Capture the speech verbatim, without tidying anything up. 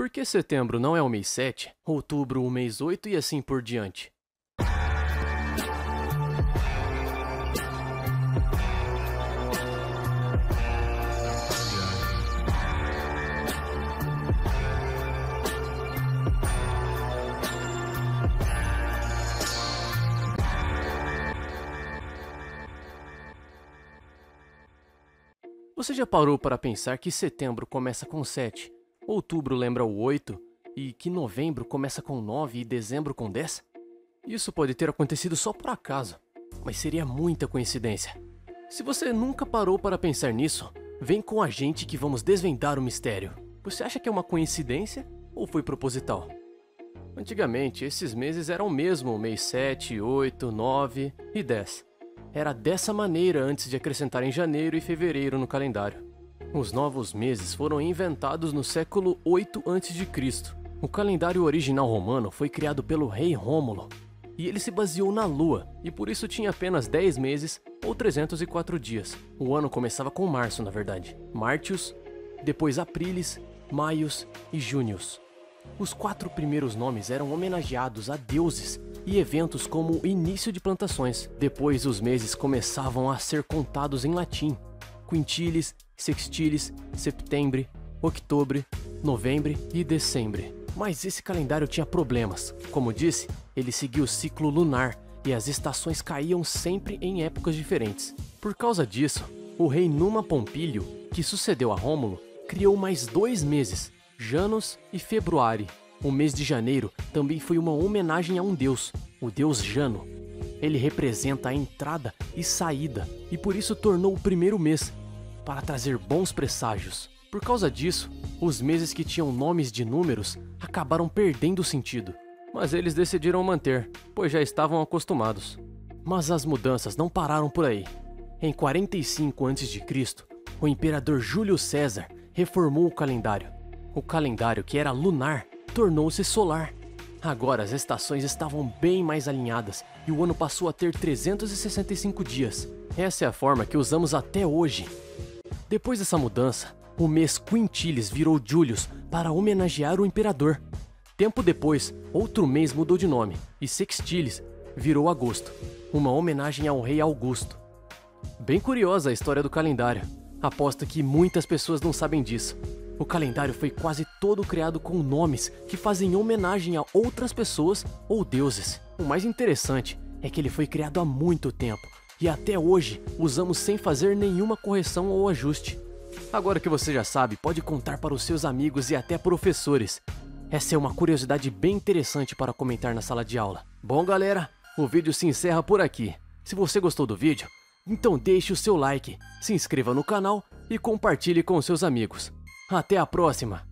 Por que setembro não é o mês sete, outubro o mês oito e assim por diante? Você já parou para pensar que setembro começa com sete, outubro lembra o oito e que novembro começa com nove e dezembro com dez? Isso pode ter acontecido só por acaso, mas seria muita coincidência. Se você nunca parou para pensar nisso, vem com a gente que vamos desvendar o mistério. Você acha que é uma coincidência ou foi proposital? Antigamente, esses meses eram mesmo o mês sete, oito, nove e dez. Era dessa maneira antes de acrescentarem janeiro e fevereiro no calendário. Os novos meses foram inventados no século oito antes de Cristo. O calendário original romano foi criado pelo rei Rômulo, e ele se baseou na lua, e por isso tinha apenas dez meses ou trezentos e quatro dias. O ano começava com março, na verdade. Martius, depois Aprilis, Maius e Június. Os quatro primeiros nomes eram homenageados a deuses e eventos como o início de plantações. Depois os meses começavam a ser contados em latim: quintilis, sextilis, septembre, octobre, novembre e dezembre. Mas esse calendário tinha problemas. Como disse, ele seguia o ciclo lunar e as estações caíam sempre em épocas diferentes. Por causa disso, o rei Numa Pompílio, que sucedeu a Rômulo, criou mais dois meses, Janus e Februari. O mês de janeiro também foi uma homenagem a um deus, o deus Jano. Ele representa a entrada e saída e por isso tornou o primeiro mês, para trazer bons presságios. Por causa disso, os meses que tinham nomes de números acabaram perdendo o sentido. Mas eles decidiram manter, pois já estavam acostumados. Mas as mudanças não pararam por aí. Em quarenta e cinco antes de Cristo, o imperador Júlio César reformou o calendário. O calendário, que era lunar, tornou-se solar. Agora as estações estavam bem mais alinhadas e o ano passou a ter trezentos e sessenta e cinco dias. Essa é a forma que usamos até hoje. Depois dessa mudança, o mês Quintilis virou Julius para homenagear o imperador. Tempo depois, outro mês mudou de nome e Sextilis virou Agosto, uma homenagem ao rei Augusto. Bem curiosa a história do calendário. Aposto que muitas pessoas não sabem disso. O calendário foi quase todo criado com nomes que fazem homenagem a outras pessoas ou deuses. O mais interessante é que ele foi criado há muito tempo e até hoje usamos sem fazer nenhuma correção ou ajuste. Agora que você já sabe, pode contar para os seus amigos e até professores. Essa é uma curiosidade bem interessante para comentar na sala de aula. Bom, galera, o vídeo se encerra por aqui. Se você gostou do vídeo, então deixe o seu like, se inscreva no canal e compartilhe com seus amigos. Até a próxima!